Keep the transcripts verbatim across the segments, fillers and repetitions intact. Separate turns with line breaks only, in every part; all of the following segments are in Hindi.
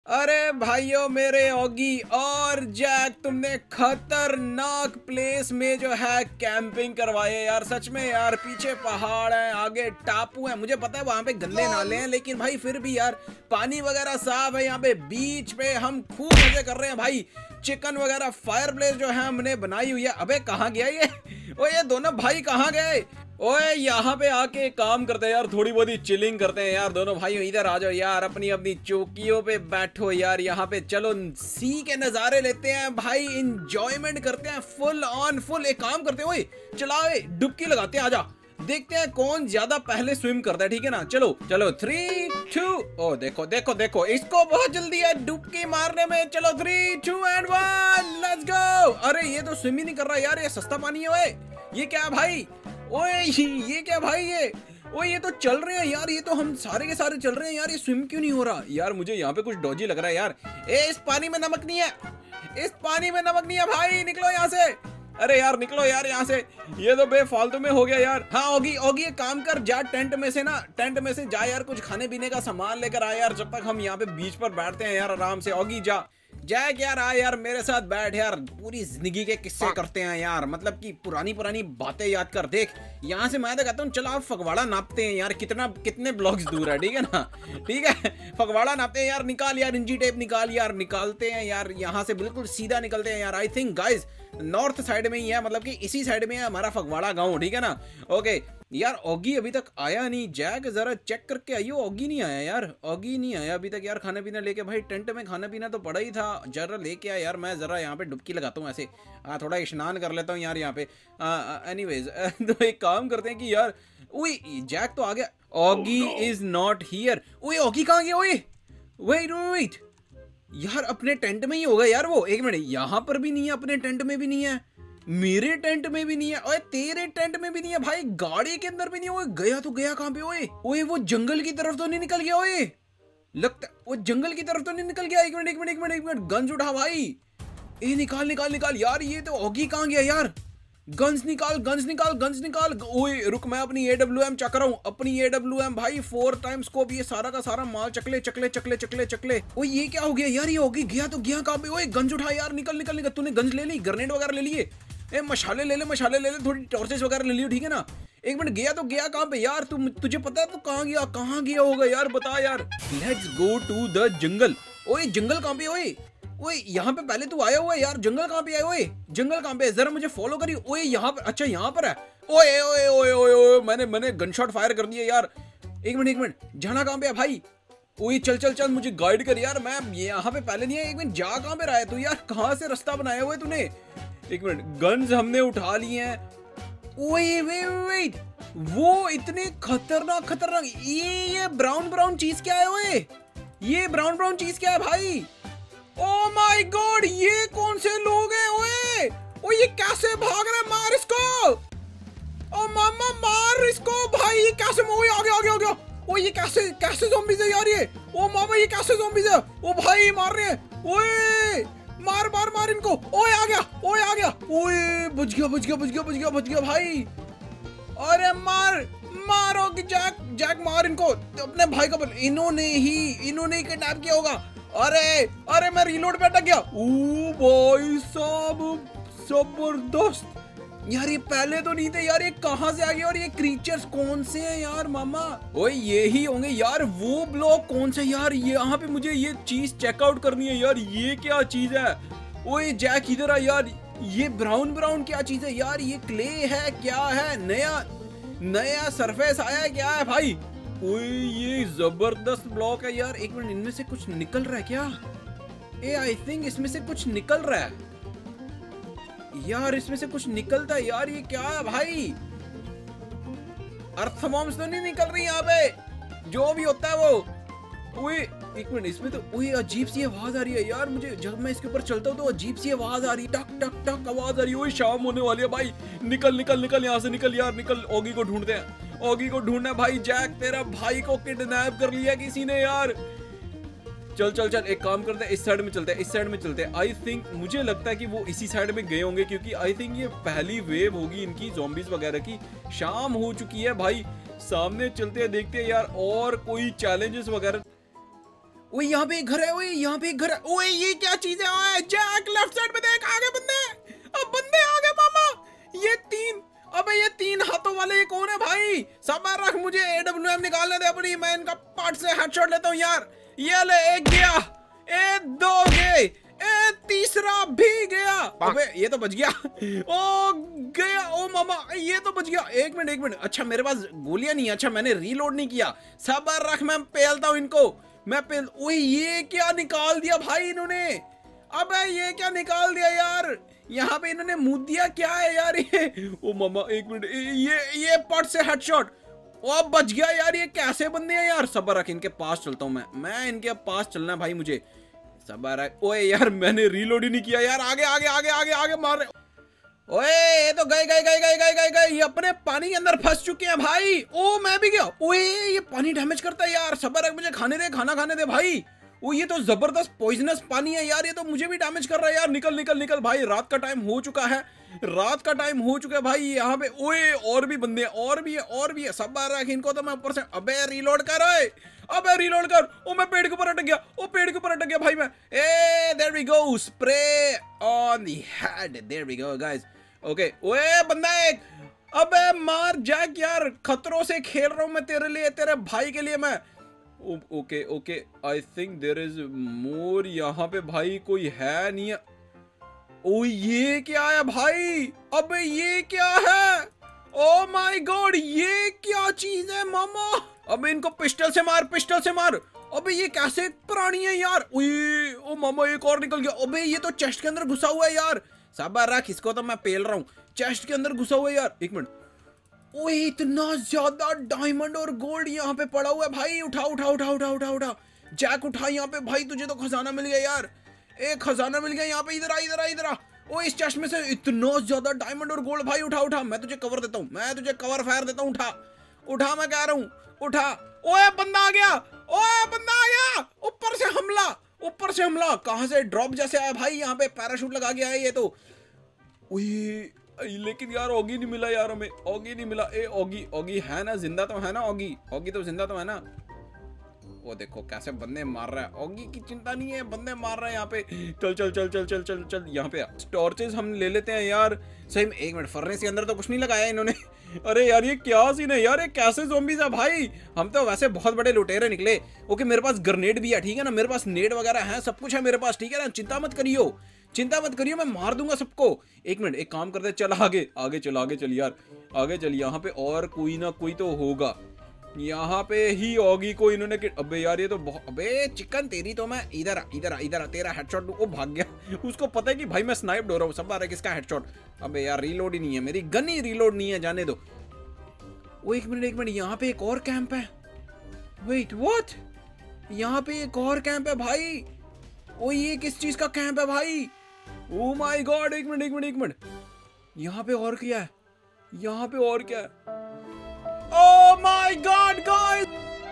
अरे भाइयों मेरे ऑगी और जैक, तुमने खतरनाक प्लेस में जो है कैंपिंग करवाई है यार। सच में यार, पीछे पहाड़ है, आगे टापू है। मुझे पता है वहां पे गंदे नाले हैं, लेकिन भाई फिर भी यार पानी वगैरह साफ है। यहाँ पे बीच पे हम खूब मजे कर रहे हैं भाई। चिकन वगैरह फायर प्लेस जो है हमने बनाई हुई है। अबे कहाँ गया ये? ओ ये दोनों भाई कहाँ गए? ओए यहाँ पे आके काम करते हैं यार, थोड़ी बहुत ही चिलिंग करते हैं यार। दोनों भाइयों इधर आ जाओ यार, अपनी अपनी चौकियों पे बैठो यार। यहाँ पे चलो सी के नजारे लेते हैं भाई, इंजॉयमेंट करते हैं फुल ऑन फुल। एक काम करते हैं, ओए चलाओ डुबकी लगाते हैं, आजा देखते हैं कौन ज्यादा पहले स्विम करता है। ठीक है ना, चलो चलो थ्री टू। ओ देखो देखो देखो, इसको बहुत जल्दी है डुबकी मारने में। चलो three two and one, let's go. अरे ये तो स्विम ही नहीं कर रहा यार, ये सस्ता पानी है। ओए ये क्या है भाई? ओए ये क्या भाई? ये ओए ये तो चल रहे हैं यार, ये तो हम सारे के सारे चल रहे हैं यार। ये स्विम क्यों नहीं हो रहा यार? मुझे यहाँ पे कुछ डॉजी लग रहा है यार। ए इस पानी में नमक नहीं है, इस पानी में नमक नहीं है भाई, निकलो यहाँ से। अरे यार निकलो यार यहाँ से, ये तो बेफालतू में हो गया यार। हाँ ओगी ओगी एक काम कर, जा टेंट में से ना, टेंट में से जा यार, कुछ खाने पीने का सामान लेकर आ यार, जब तक हम यहाँ पे बीच पर बैठते हैं यार आराम से। ओगी जा जैक यार आ यार मेरे साथ बैठ यार, पूरी जिंदगी के किस्से करते हैं यार। मतलब कि पुरानी पुरानी बातें याद कर। देख यहाँ से मैं तो कहता हूँ, चलो आप फगवाड़ा नापते हैं यार, कितना कितने ब्लॉक्स दूर है। ठीक है ना, ठीक है फगवाड़ा नापते हैं यार। निकाल यार इंची टेप, निकाल यार। निकालते हैं यार, यहाँ से बिल्कुल सीधा निकलते हैं यार। I think guys north side में ही है, मतलब कि इसी साइड में है हमारा फगवाड़ा गाँव। ठीक है ना, ओके यार। ऑगी अभी तक आया नहीं, जैक जरा चेक करके आइयो। ऑगी नहीं आया यार, ऑगी नहीं आया अभी तक यार। खाना पीना लेके भाई, टेंट में खाना पीना तो पड़ा ही था, जरा लेके आया यार। मैं जरा यहाँ पे डुबकी लगाता हूँ ऐसे, आ, थोड़ा स्नान कर लेता हूँ यार यहाँ पे। एनीवेज तो एक काम करते हैं कि यार, ओए जैक तो आ गया। Oggy is not here. ओए ऑगी कहाँ गया? ओए वेट वेट यार, अपने टेंट में ही होगा यार वो। एक मिनट, यहाँ पर भी नहीं है, अपने टेंट में भी नहीं है, मेरे टेंट में भी नहीं है, ओए तेरे टेंट में भी नहीं है भाई, गाड़ी के अंदर भी नहीं है। ओए गया तो गया कहाँ पे? ओए ओए वो जंगल की तरफ तो नहीं निकल गया? ओए लगता वो जंगल की तरफ तो नहीं निकल गया। एक मिनट एक मिनट एक मिनट एक मिनट, गन्स उठा भाई। ए निकाल निकाल निकाल यार। ये तो ऑगी कहाँ गया यार? गन्स निकाल गन्स निकाल गन्स निकाल। ओए रुक, मैं अपनी ए डब्ल्यू एम चक रहा हूँ, अपनी ए डब्ल्यू एम भाई। फोर टाइम स्कोप, ये सारा का सारा माल चकले चकले चकले चकले चकले। ओए ये क्या हो गया यार? ये ऑगी गया तो गया कहाँ पे? ओए गन्स उठा यार, निकल निकल निकल। तूने गन्स ले ली, ग्रेनेड वगैरह ले लिए? ए मशाले ले ले, मशाले ले ले, थोड़ी टॉर्चेस वगैरह ले लियो। ठीक है ना, एक मिनट, गया तो गया कहाँ पे यार? तुम तुझे पता है तो कहाँ गया? कहाँ गया होगा यार, बता यार। Let's go to the jungle. ओए जंगल कहाँ पे? ओए ओए यहाँ पे पहले तू आया हुआ है यार, जंगल कहाँ पे है? ओए जंगल कहाँ पे है? जरा मुझे फॉलो करिए। ओए यहाँ पे, अच्छा यहाँ पर है। ओए ओए ओए ओए ओए, मैंने मैंने गन शॉट फायर कर दिया यार। एक मिनट एक मिनट, जाना कहाँ पे है भाई? ओए चल चल चल, मुझे गाइड कर यार, मैं यहाँ पे पहले नहीं है। एक मिनट, जा कहाँ पे रहा है तू यार? कहाँ से रास्ता बनाया हुआ है तूने? एक मिनट, गन्स हमने उठा लिए हैं। ओए वेट वेट, वो इतने खतरनाक खतरनाक, ये ये ब्राउन ब्राउन चीज क्या है? ओए ये ब्राउन ब्राउन चीज क्या है भाई? ओ माय गॉड, ये कौन से लोग हैं? ओए ओ ये कैसे भाग रहे हैं? मार इसको। ओ मामा मार इसको भाई, ये कैसे? ओए आ गया आ गया आ गया। ओ ये कैसे कैसे ज़ॉम्बीज़ है यार ये? ओ मामा ये कैसे ज़ॉम्बीज़ है? ओ भाई मार रहे हैं। ओए मार मार मार इनको। ओए आ गया, ओए आ गया। ओए बच गया बच गया बच गया बच गया बच गया भाई। अरे मार मारो कि जैक जैक मार इनको, अपने भाई का बोल। इन्होंने ही इन्होंने ही किडनैप किया होगा। अरे अरे मैं रीलोड पे अटक गया। ओ भाई साहब जबरदस्त यार, ये पहले तो नहीं थे यार, ये कहाँ से आ गए? और ये क्रीचर्स कौन से हैं यार मामा? ओए ये ही होंगे यार, वो ब्लॉक कौन से यार? ये यहाँ पे मुझे ये चीज चेकआउट करनी है यार, ये क्या चीज है? ओए जैक इधर आ यार, ये ब्राउन ब्राउन क्या चीज है यार? ये क्ले है क्या है? नया नया सरफेस आया है क्या है भाई? ओए ये जबरदस्त ब्लॉक है यार। एक मिनट, इनमें से कुछ निकल रहा है क्या? ए आई थिंक इसमें से कुछ निकल रहा है यार, इसमें से कुछ निकलता है यार। ये क्या है भाई? अर्थ बॉम्ब्स तो नहीं निकल रही यहाँ पे, जो भी होता है वो। ओए एक मिनट, इसमें तो ओए अजीब सी आवाज आ रही है यार मुझे, जब मैं इसके ऊपर चलता हूँ तो अजीब सी आवाज आ रही है, टक टक टक आवाज आ रही है। ओए शाम होने वाली है भाई, निकल निकल निकल यहाँ से, निकल यार निकल। ऑगी को ढूंढते हैं, ऑगी को ढूंढना है भाई। जैक तेरा भाई को किडनैप कर लिया किसी ने यार। चल चल चल, एक काम करते हैं, इस साइड में चलते हैं, इस साइड में चलते हैं। आई थिंक मुझे लगता है कि वो इसी साइड में गए होंगे, क्योंकि आई थिंक ये पहली वेव होगी इनकी ज़ॉम्बीज वगैरह की। शाम हो चुकी है भाई, सामने चलते हैं, देखते हैं यार और कोई चैलेंजेस वगैरह। ओए यहाँ पे एक घर है, ओए यहाँ पे एक घर है। ओए ये क्या चीज है? ओए जैक लेफ्ट साइड में देख, आगे बंदे, अब बंदे आगे मामा। ये तीन, अबे ये तीन हाथों वाले ये कौन है भाई? सबर रख, मुझे एडब्ल्यूएम निकालने दे अपनी, मैं इनका पार्ट से हेडशॉट लेता हूँ यार। ये ले, एक गया, ए दो गए, ए तीसरा भी गया। अबे ये तो बच गया। ओ गया, ओ मामा ये तो बच गया। एक मिनट एक मिनट, अच्छा मेरे पास गोलियां नहीं है, अच्छा मैंने रीलोड नहीं किया। सबर रख, मैं पेलता हूँ इनको, मैं पेल। ओए ये क्या निकाल दिया भाई इन्होंने? अबे ये क्या निकाल दिया यार? यहाँ पे इन्होंने मुंह दिया क्या है यार ये? ओ मामा एक मिनट, ये ये पट से हेडशॉट, ओ बच गया यार। ये कैसे बंदे हैं यार? सबर रख, इनके पास चलता हूँ मैं मैं इनके पास चलना है भाई मुझे। सबर रख। ओए यार मैंने रीलोड ही नहीं किया यार। आगे आगे आगे आगे आगे मार रहे। ओए ये तो गए गए गए गए गए गए गए, ये अपने पानी के अंदर फंस चुके हैं भाई। ओ मैं भी गया। ओए ये पानी डैमेज करता है यार। सबर रख, मुझे खाने दे, खाना खाने दे भाई। ओ ये तो जबरदस्त पॉइजनस पानी है यार, ये तो मुझे भी डैमेज कर रहा है यार। निकल निकल निकल भाई, रात का टाइम हो चुका है, रात का टाइम हो चुका है भाई यहाँ पे। ओए और भी बंदे हैं, और भी है और भी है। सबर रख, इनको तो मैं ऊपर से। अबे रीलोड कर, ओए अबे रीलोड कर। ओ मैं पेड़ के ऊपर अटक गया, ओ पेड़ के ऊपर अटक गया भाई मैं। Ah there we go, spray on the head, there we go guys. Okay ओए बंदा एक, अबे मार जैक यार, खतरों से खेल रहा हूँ मैं तेरे लिए, तेरे भाई के लिए मैं। Okay okay, I think there is more. यहाँ पे भाई कोई है नहीं है। ओ ये क्या है भाई? अबे ये क्या है? ओ माय गॉड, ये क्या चीज है मामा? अबे इनको पिस्टल से मार, पिस्टल से मार। अबे ये कैसे प्राणी है यार? ओए ओ मामा एक और निकल गया। अबे ये तो चेस्ट के अंदर घुसा हुआ है यार। सबर रख, इसको तो मैं पेल रहा हूँ, चेस्ट के अंदर घुसा हुआ है यार। एक मिनट, ओए इतना ज्यादा डायमंड और गोल्ड यहाँ पे पड़ा हुआ है भाई। उठा उठा उठा उठा उठा उठा जैक उठा यहाँ पे भाई, तुझे तो खजाना मिल गया यार, एक खजाना मिल गया यहाँ पे। इधर आ इधर आ इधर आ। ओ इस चेस्ट में से इतना ज्यादा डायमंड और गोल्ड भाई। उठा उठा, मैं तुझे कवर देता हूँ, मैं तुझे कवर फायर देता हूँ। उठा उठा, मैं कह रहा हूँ उठा। ओए बंदा आ गया, ओए बंदा आ गया। ऊपर से हमला, ऊपर से हमला। कहाँ से ड्रॉप जैसे आया भाई, यहाँ पे पैराशूट लगा के आया ये तो। ओए लेकिन यार ऑगी नहीं मिला यार, हमें ऑगी नहीं मिला। ए ऑगी, ऑगी है ना, जिंदा तो है ना ऑगी? ऑगी तो जिंदा तो है ना? वो देखो कैसे बंदे मार रहा है। ऑगी की चिंता नहीं है, बंदे मार रहा है यहाँ पे। चल चल चल चल चल चल चल, यहाँ पे टॉर्चेस हम ले लेते हैं यार। सही में एक मिनट, फर्नेस के अंदर तो कुछ नहीं लगाया इन्होंने। अरे यार ये क्या सीन है यार, ये कैसे ज़ॉम्बीज़ है भाई? हम तो वैसे बहुत बड़े लुटेरे निकले। ओके मेरे पास ग्रेनेड भी है, ठीक है ना, मेरे पास नेड वगैरह है, सब कुछ है मेरे पास, ठीक है ना। चिंता मत करियो, चिंता मत करियो, मैं मार दूंगा सबको। एक मिनट, एक काम करते, चल आगे आगे चल, आगे चल यार, आगे चल। यहाँ पे और कोई ना कोई तो होगा, यहाँ पे ही ऑगी को इन्होंने। अबे यार ये तो बहुत, अबे चिकन तेरी तो मैं। इधर आ इधर आ इधर आ, तेरा हेडशॉट। वो भाग गया, उसको पता है कि भाई मैं स्नाइप्ड हो रहा हूँ। सब आ रहा है किसका हेडशॉट। अबे यार रीलोड ही नहीं है, मेरी गन ही रीलोड नहीं है, जाने दो। वो एक मिनट एक मिनट, यहाँ पे एक और कैंप है। वेट व्हाट, यहाँ पे एक और कैंप है भाई। ओ ये किस चीज का कैंप है भाई? ओ माय गॉड, एक मिनट एक मिनट एक मिनट, यहाँ पे और क्या है? यहाँ पे और क्या है? Oh my God, guys!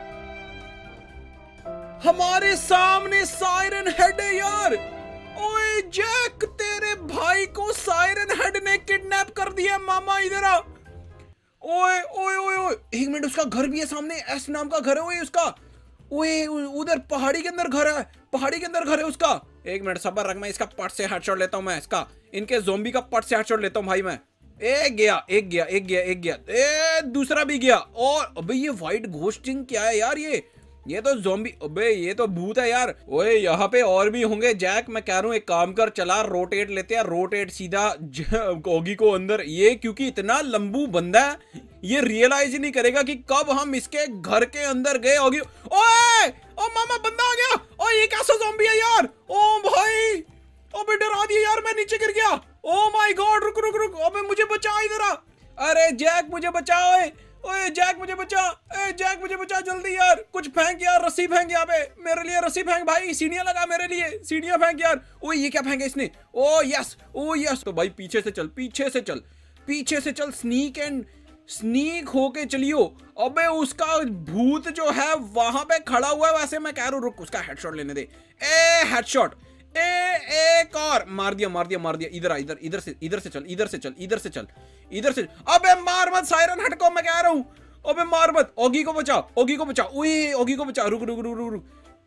हमारे सामने सायरन हेड है यार। ओए जैक, तेरे भाई को सायरन हेड ने किडनैप कर दिया मामा, इधर आ। ओए ओए ओए ओए, एक मिनट, उसका घर भी है सामने, एस नाम का घर है ओए उसका। ओए उधर पहाड़ी के अंदर घर है, पहाड़ी के अंदर घर है उसका। एक मिनट सबर रख, मैं इसका पट से हेडशॉट लेता हूँ, मैं इसका, इनके ज़ॉम्बी का पट से हेडशॉट लेता हूँ भाई मैं। एक गया एक गया एक गया एक गया, ए दूसरा भी गया। और अबे ये व्हाइट घोस्टिंग क्या है यार? ये ये तो ज़ॉम्बी, अबे ये तो भूत है यार। ओए यहाँ पे और भी होंगे जैक, मैं कह रहा हूँ एक काम कर, चला रोटेट लेते हैं, रोटेट सीधा ऑगी को अंदर। ये क्योंकि इतना लंबू बंदा है, ये रियलाइज ही नहीं करेगा कि कब हम इसके घर के अंदर गए। ऑगी, ओए ओ मामा बंदा आ गया। ओ ये कैसा ज़ॉम्बी है यार? ओ भाई, अबे डरा दिया यार, मैं नीचे गिर गया। ओ माय गॉड, रुक रुक रुक, अबे मुझे बचा, इधर आ। अरे जैक मुझे बचा, ओए ओए जैक मुझे बचा, ए जैक मुझे बचा जल्दी यार, कुछ फेंक यार, रस्सी फेंक यहाँ पे मेरे लिए, रस्सी फेंक भाई, सीढ़ियां लगा मेरे लिए, सीढ़ियां फेंक यार। ओए ये क्या फेंका इसने? Oh yes oh yes. तो भाई पीछे से चल, पीछे से चल, पीछे से चल, स्नीक एंड स्नीक होके चलियो। अबे उसका भूत जो है वहां पे खड़ा हुआ है, वैसे मैं कह रहा हूँ रुक, उसका हेडशॉट लेने दे। ए हेडशॉट, ए एक और मार दिया मार दिया मार दिया। इधर आ, इधर इधर से इधर से चल, इधर से चल, इधर से चल, इधर से। अबे मार मत सायरन हेड को, मैं कह रहा हूँ। अबे मार मत, ऑगी को बचा, ऑगी को बचा, ओए ऑगी को बचा, रुक रुक रुक रुक रुक।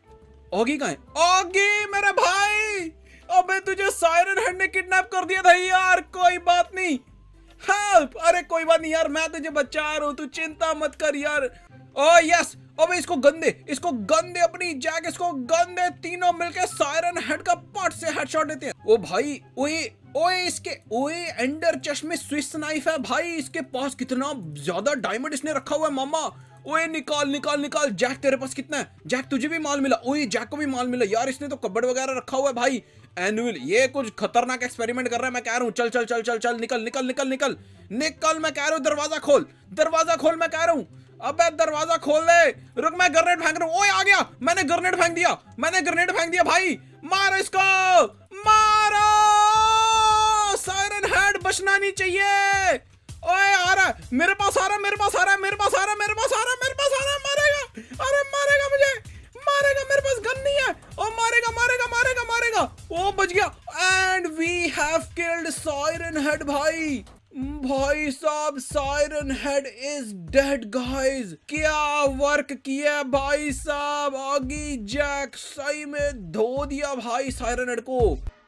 ऑगी कहाँ है? ऑगी मेरे भाई, अबे तुझे सायरन हेड ने किडनैप कर दिया था यार। कोई बात नहीं, हेल्प। अरे कोई बात नहीं यार, मैं तुझे बचा रहा हूँ, तू चिंता मत कर यार। ओ यस, अबे इसको गंदे, इसको गंदे अपनी जैक, इसको गंदे, तीनों मिलके सायरन हेड का पट से हेडशॉट देते हैं। ओ भाई, ओए ओए इसके, ओए एंडर चश्मे स्विस नाइफ है भाई इसके पास। कितना ज्यादा डायमंड इसने रखा हुआ है मामा। ओए निकाल निकाल निकाल। जैक तेरे पास कितना है? जैक तुझे भी माल मिला? ओए जैक को भी माल मिला यार, इसने तो कबड़ वगैरह रखा हुआ है भाई। एनुअल, ये कुछ खतरनाक एक्सपेरिमेंट कर रहा है। मैं कह रहा हूँ चल चल चल चल चल, निकल निकल निकल निकल निकल। मैं कह रहा हूँ दरवाजा खोल, दरवाजा खोल, मैं कह रहा हूँ। अबे दरवाजा खोल दे, रुक मैं ग्रेनेड फेंक रहा हूँ। ओए आ गया, मैंने ग्रेनेड फेंक दिया, मैंने ग्रेनेड फेंक दिया भाई। मारो इसको, मारो। सायरन हेड बचना नहीं चाहिए। ओए आ रहा है, मेरे पास आ रहा है, मेरे पास आ रहा है, मेरे पास आ रहा है, मेरे पास आ रहा है, मेरे पास आ रहा है। मारेगा, अरे मारेगा मुझे, मारेगा। मेरे पास गन नहीं है। ओ मारेगा मारेगा मारेगा मारेगा। ओ बच गया। And we have killed siren head भाई। भाई साहब, siren head is dead guys. क्या वर्क किया भाई साहब। ऑगी जैक सही में धो दिया भाई सायरन हेड को।